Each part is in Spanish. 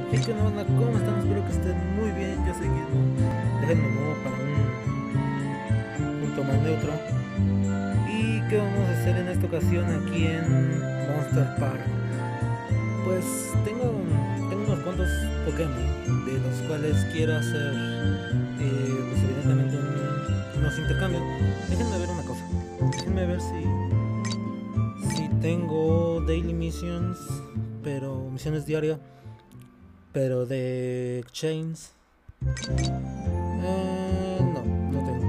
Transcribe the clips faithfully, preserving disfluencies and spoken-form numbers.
Hey, ¿qué onda? ¿Cómo están? Espero que estén muy bien. Yo soy Guillermo. Déjenme mover para un punto más neutro. ¿Y qué vamos a hacer en esta ocasión aquí en Monster Park? Pues tengo, tengo unos cuantos Pokémon de los cuales quiero hacer, eh, pues evidentemente un- unos intercambios. Déjenme ver una cosa. Déjenme ver si, si tengo daily missions, pero misiones diarias. Pero de Exchange. Eh, no, no tengo.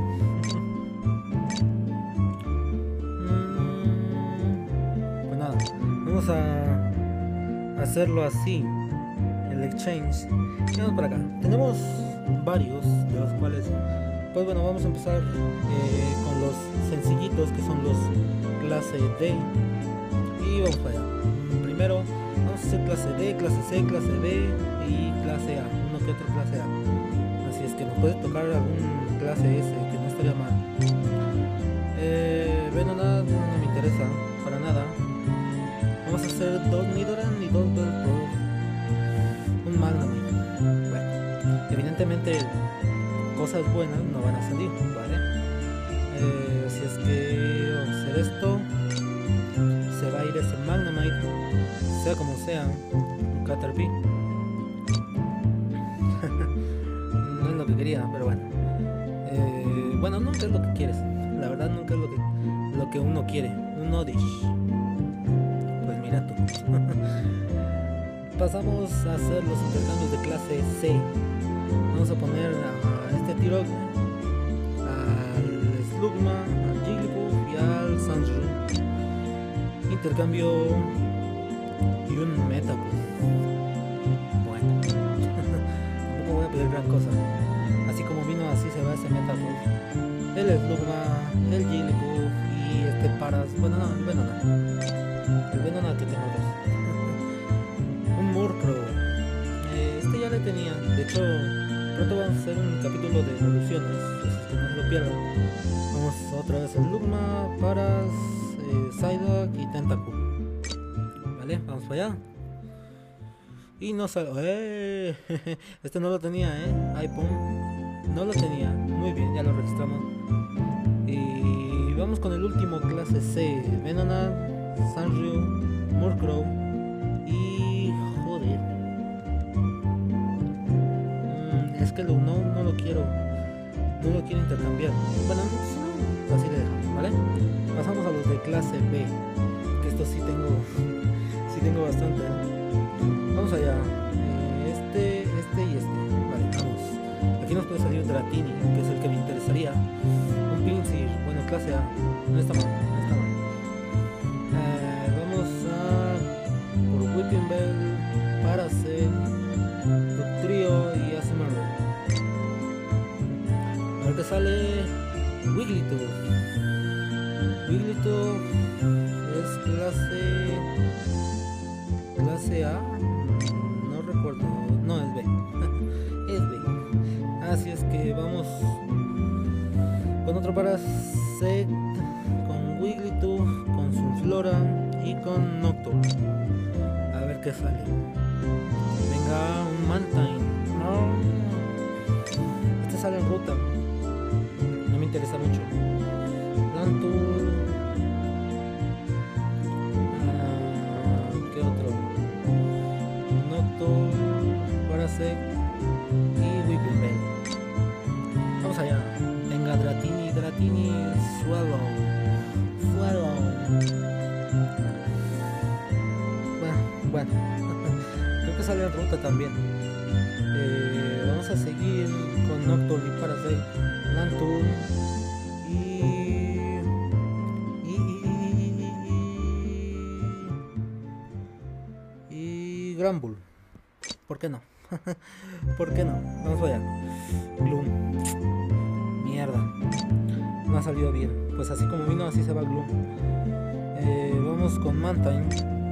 Mm, pues nada, vamos a hacerlo así. El Exchange. Vamos para acá. Tenemos varios, de los cuales, pues bueno, vamos a empezar eh, con los sencillitos que son los clase D. Y vamos para allá. Primero vamos a hacer clase D, clase C, clase B y clase A, uno que otro clase A. Así es que nos puede tocar algún clase S, que no estaría mal. Eh, Venonat no me interesa para nada. Vamos a hacer dos Nidoran y dos Bellsprout. Un Magnemite. Bueno, evidentemente cosas buenas no van a salir, ¿vale? Eh, así es que vamos a hacer esto. Se va a ir ese Magnemite, sea como sea, un Caterpie. No es lo que quería, pero bueno. Eh, bueno, nunca es lo que quieres. La verdad, nunca es lo que, lo que uno quiere. Un Oddish. Pues mira tú. Pasamos a hacer los intercambios de clase C. Vamos a poner a este Tirog, al Slugma, al Jigglypuff y al Sandshrew. Intercambio y un Metapod. Bueno, tampoco voy a pedir gran cosa. Así como vino, así se va ese Metapod. El Slugma, el Jigglypuff y este Paras. Bueno, no, el Venonat. El Venonat que tengo dos. Un Murkrow. Eh, este ya le tenía. De hecho, pronto vamos a hacer un capítulo de evoluciones. Así que no se lo pierdan. Vamos otra vez el Lugma, Paras, eh, Psyduck y Tentacool. Vale, vamos para allá. Y no salió. ¡Eh! Este no lo tenía, ¿eh? iPhone. No lo tenía. Muy bien, ya lo registramos. Y vamos con el último clase C. Venonat, Sandshrew, Murkrow y... joder. Mm, es que lo, no, no lo quiero. No lo quiero intercambiar. Bueno, no, así le dejamos, ¿vale? Pasamos a los de clase B. Que estos sí tengo. Sí tengo bastante. Vamos allá. Eh, este, este y este. Vale, vamos. Aquí nos puede salir Dratini, que es el que me interesaría. Un Pinsir, bueno, clase A. No está mal, no está mal. Eh, vamos a por Whipping Bell, Paracel, Trio y Azumarill. A ver qué sale. Wigglytuff. Wigglytuff es clase clase A. No recuerdo. No, es B. Es B. Así es que vamos con otro Parasect, con Wigglytuff, con Sunflora y con Nocturne. A ver qué sale. Venga, un Mantine. No. Este sale en ruta. No me interesa mucho. Lantur. Ah, ¿qué otro? Nocturne, Parasect y Whipping Bell. Vamos allá. Venga, Dratini, Dratini, Swallow. Swallow. Bueno, bueno. Creo que sale en ruta también. Eh, vamos a seguir con Nocturne y Parasect, Lantur y... y... y... y... Granbull. ¿Por qué no? ¿Por qué no? Vamos allá. Gloom. Mierda. No ha salido bien. Pues así como vino, así se va Gloom. Eh, vamos con Mantine.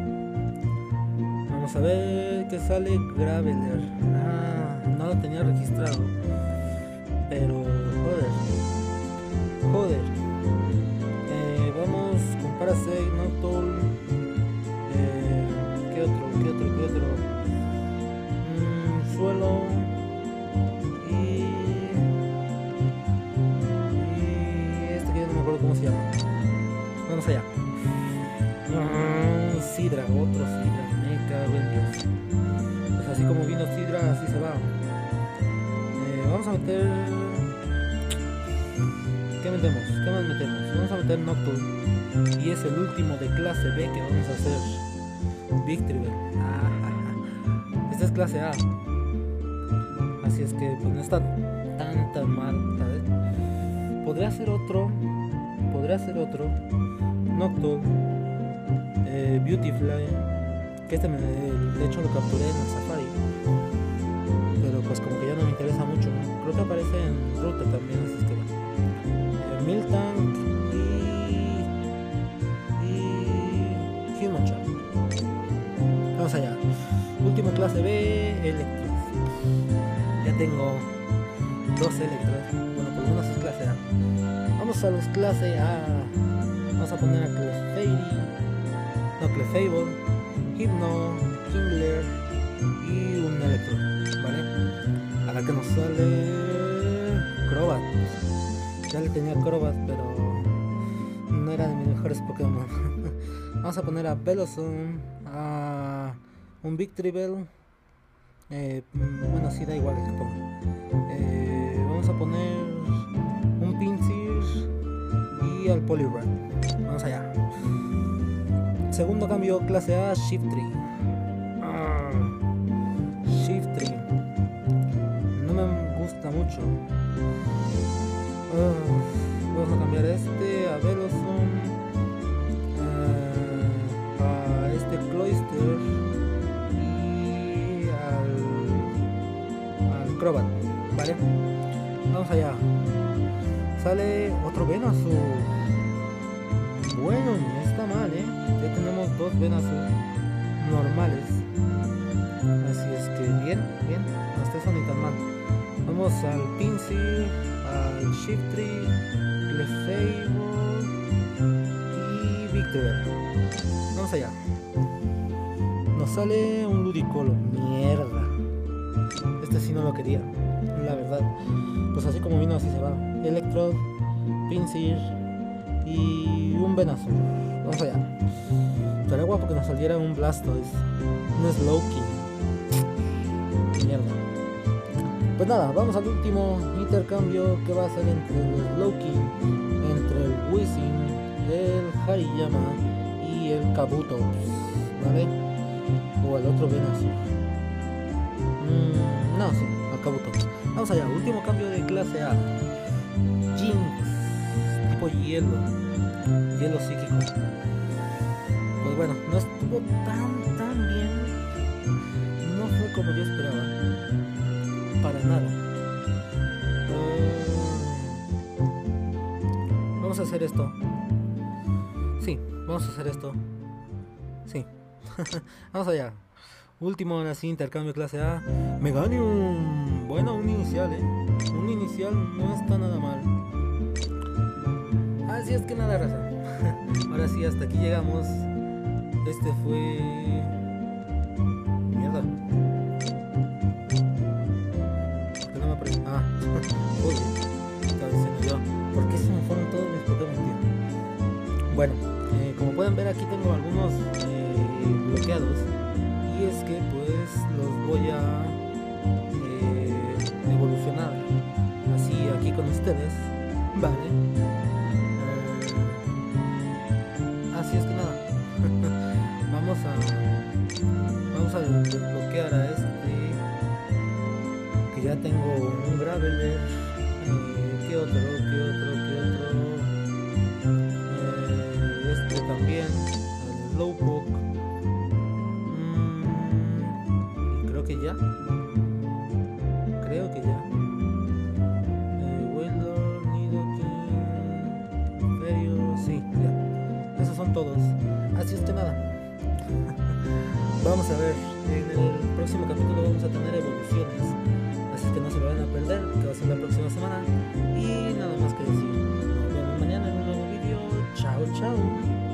Vamos a ver qué sale. Graveler. Ah, no lo tenía registrado. Pero, joder. Joder. Eh, vamos con Parasect, Nocturne. Eh, ¿Qué otro? ¿Qué otro? ¿Qué otro? Mm, suelo. Y, y este que yo no me acuerdo cómo se llama. Vamos allá. Mm, Sidra, otro Sidra, me cago en Dios. Pues así como vino Sidra, así se va. Eh, vamos a meter... ¿Qué metemos? ¿Qué más metemos? Vamos a meter Nocturne. Y es el último de clase B que vamos a hacer. Victreebel. Ah, esta es clase A. Así es que pues no está tan tan mal, ¿sabes? Podría ser otro. Podría ser otro. Nocturne. Eh, Beautifly. Que este me, de hecho lo capturé en el Safari. Pero pues como que ya no me interesa mucho, ¿no? Creo que aparece en Router también, así es que eh, Miltank y... y... Hitmonchan. Vamos allá. Última clase B, Electros. Ya tengo dos Electros. Bueno, por lo menos es clase A. Vamos a los clase A. Vamos a poner a Clefairy, no, Clefable, Hypno, Kingler y un Electro, ¿vale? Acá que nos sale Crobat. Ya le tenía Crobat, pero no era de mis mejores Pokémon. Vamos a poner a Bellossom, a un Victreebel. Eh, bueno, sí, da igual el que ponga. Eh, vamos a poner un Pinsir y al Poliwrath. Vamos allá. Segundo cambio, clase A, Shiftry. Ah, Shiftry. No me gusta mucho. Uh, vamos a cambiar este a Bellossom, uh, a este Cloyster y al, al Crobat, ¿vale? Vamos allá. Sale otro Venusaur. Bueno, no está mal, ¿eh? Ya tenemos dos Venusaur normales. Así es que bien, bien. Hasta eso ni tan mal. Vamos al Pinsir, al Shiftry, Clefable y Victreebel. Vamos allá. Nos sale un Ludicolo. Mierda. Este sí no lo quería, la verdad. Pues así como vino, así se va. Electrode, Pinsir y un Venusaur. Vamos allá. Estaría guapo que nos saliera un Blastoise, un Slowking. Mierda. Pues nada, vamos al último intercambio que va a ser entre el Slowking, entre el Weezing, el Hariyama y el Kabutops, ¿vale? O el otro Venusaur. Mm, no, sí, el Kabutops. Vamos allá, último cambio de clase A. Jynx, tipo hielo, hielo psíquico. Pues bueno, no estuvo tan tan bien. No fue como yo esperaba. Para nada. Uh, vamos a hacer esto. Sí, vamos a hacer esto. Sí. Vamos allá. Último, así, intercambio clase A. Meganium. Bueno, un inicial, eh. Un inicial no está nada mal. Así es que nada, raza. Ahora sí, hasta aquí llegamos. Este fue... Mierda. ¿Por qué no me aparece? Ah. Uy. Estaba diciendo yo. ¿Por qué se me fueron todos mis Pokémon, tío? Bueno, eh, como pueden ver aquí tengo algunos eh, bloqueados. Y es que pues los voy a eh, evolucionar así aquí con ustedes, vale. Eh, así es que nada. vamos a vamos a desbloquear a este que ya tengo un Graveler. Eh, ¿Qué otro? ¿Qué otro? ¿Qué otro? Eh, este también, el Slowpoke. Que ya creo que ya eh, Wailord, Nidoking, Ferio, sí, ya, esos son todos. Así es que nada. Vamos a ver, en el próximo capítulo vamos a tener evoluciones, así que no se lo van a perder, que va a ser la próxima semana. Y nada más que decir, nos vemos mañana en un nuevo vídeo. Chao, chao.